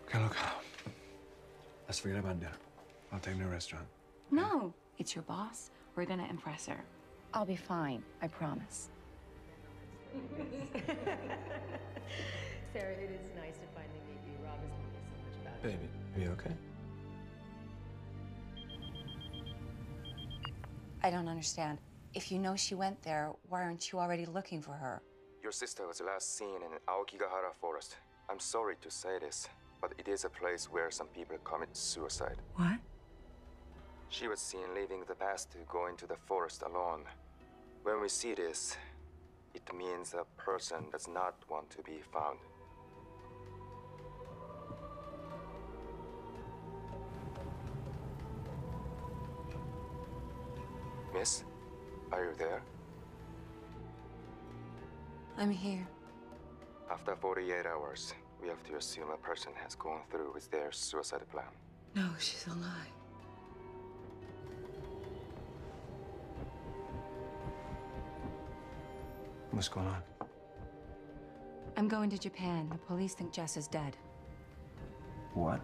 Okay, look. Let's forget about dinner. I'll take him to a restaurant. No, it's your boss. We're gonna impress her. I'll be fine, I promise. Sarah, it is nice to finally meet you. Rob has told me so much about you. Baby, are you okay? I don't understand. If you know she went there, why aren't you already looking for her? Your sister was last seen in Aokigahara Forest. I'm sorry to say this, but it is a place where some people commit suicide. What? She was seen leaving the past to go into the forest alone. When we see this, it means a person does not want to be found. Miss, are you there? I'm here. After 48 hours, we have to assume a person has gone through with their suicide plan. No, she's alive. What's going on? I'm going to Japan. The police think Jess is dead. What?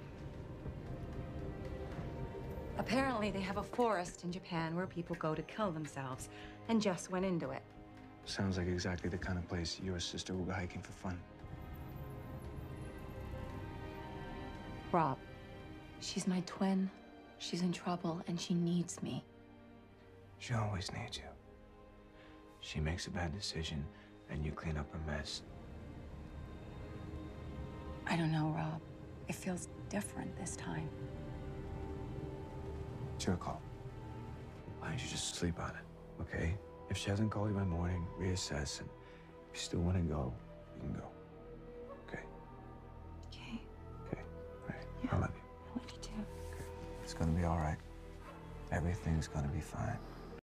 Apparently, they have a forest in Japan where people go to kill themselves, and Jess went into it. Sounds like exactly the kind of place your sister will go hiking for fun. Rob, she's my twin. She's in trouble, and she needs me. She always needs you. She makes a bad decision, and you clean up her mess. I don't know, Rob. It feels different this time. It's your call. Why don't you just sleep on it, okay? If she hasn't called you by morning, reassess, and if you still want to go, you can go. Okay? Okay. Okay. All right. Yeah. I love you. I love you too. Okay. It's gonna be all right. Everything's gonna be fine.